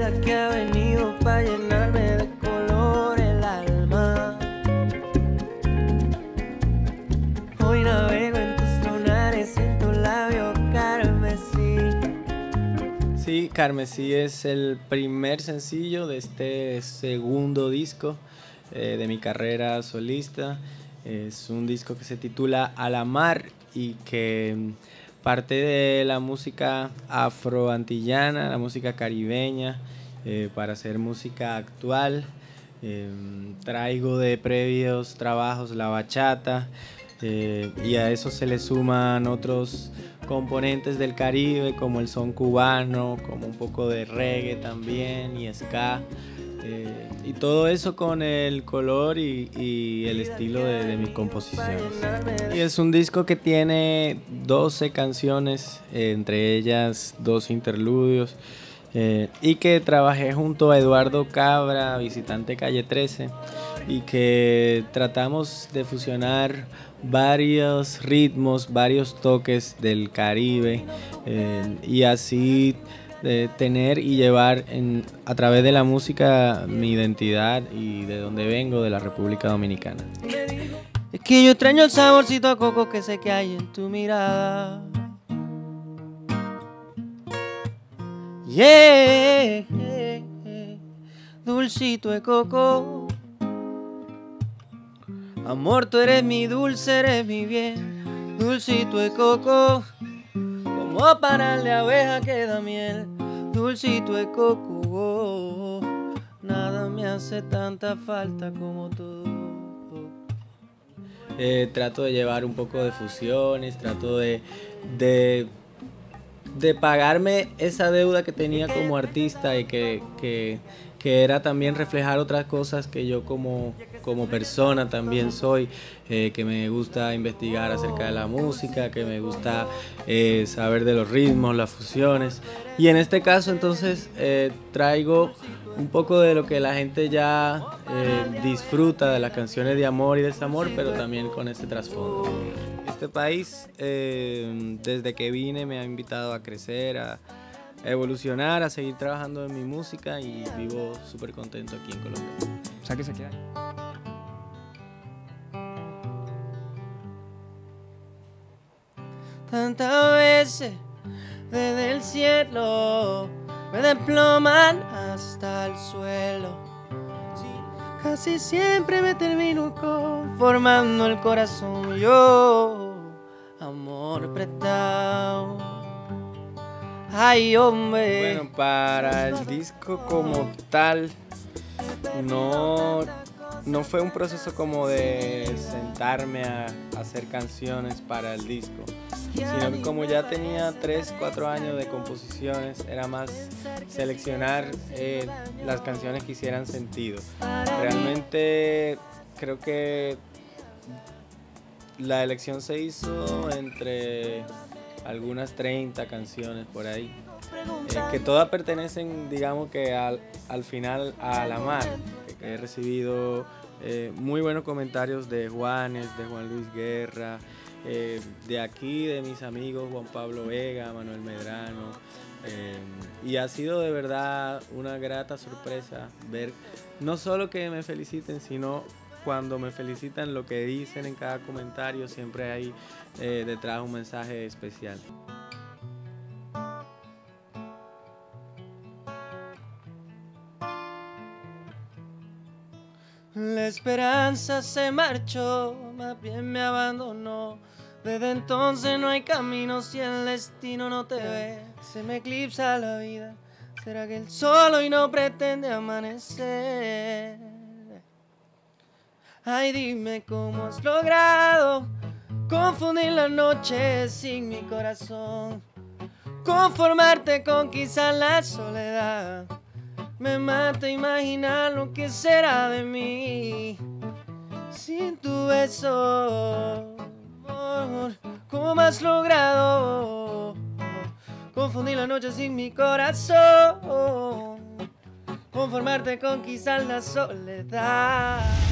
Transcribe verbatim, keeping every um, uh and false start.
vida que ha venido para llenarme de color el alma. Hoy navego en tus lunares, en tu labio carmesí. Sí, Carmesí es el primer sencillo de este segundo disco eh, de mi carrera solista. Es un disco que se titula A la Mar y que parte de la música afroantillana, la música caribeña, eh, para hacer música actual. Eh, traigo de previos trabajos la bachata, eh, y a eso se le suman otros componentes del Caribe como el son cubano, como un poco de reggae también y ska. Eh, y todo eso con el color y, y el estilo de, de mis composiciones. Y es un disco que tiene doce canciones, eh, entre ellas dos interludios, eh, y que trabajé junto a Eduardo Cabra, visitante Calle trece, y que tratamos de fusionar varios ritmos, varios toques del Caribe, eh, y así de tener y llevar en, a través de la música mi identidad y de donde vengo, de la República Dominicana. Es que yo extraño el saborcito a coco que sé que hay en tu mirada. Yeah, yeah, yeah. Dulcito de coco. Amor, tú eres mi dulce, eres mi bien. Dulcito de coco. Como panal de abeja que da miel, dulcito de coco, oh, oh, nada me hace tanta falta como tú. Eh, trato de llevar un poco de fusiones, trato de, de, de pagarme esa deuda que tenía como artista y que, que, que era también reflejar otras cosas que yo como, como persona también soy, eh, que me gusta investigar acerca de la música, que me gusta eh, saber de los ritmos, las fusiones. Y en este caso entonces eh, traigo un poco de lo que la gente ya eh, disfruta de las canciones de amor y desamor, pero también con este trasfondo. Este país, eh, desde que vine, me ha invitado a crecer, a evolucionar, a seguir trabajando en mi música y vivo súper contento aquí en Colombia. Sáquese aquí. Tantas veces desde el cielo me desploman hasta el suelo. Sí, casi siempre me termino conformando el corazón. Yo, amor prestado. Ay, hombre. Bueno, para el disco como tal, no, no fue un proceso como de sentarme a hacer canciones para el disco, sino que como ya tenía tres, cuatro años de composiciones, era más seleccionar eh, las canciones que hicieran sentido. Realmente creo que la elección se hizo entre algunas treinta canciones por ahí, eh, que todas pertenecen, digamos que al, al final a La Mar, que he recibido eh, muy buenos comentarios de Juanes, de Juan Luis Guerra, eh, de aquí, de mis amigos Juan Pablo Vega, Manuel Medrano, eh, y ha sido de verdad una grata sorpresa ver no solo que me feliciten, sino cuando me felicitan lo que dicen en cada comentario, siempre hay eh, detrás un mensaje especial. La esperanza se marchó, más bien me abandonó. Desde entonces no hay camino si el destino no te ve. Se me eclipsa la vida, será que el sol hoy no pretende amanecer. Ay, dime cómo has logrado confundir la noche sin mi corazón, conformarte con quizás la soledad. Me mata imaginar lo que será de mí sin tu beso. ¿Cómo has logrado confundir la noche sin mi corazón, conformarte con quizás la soledad?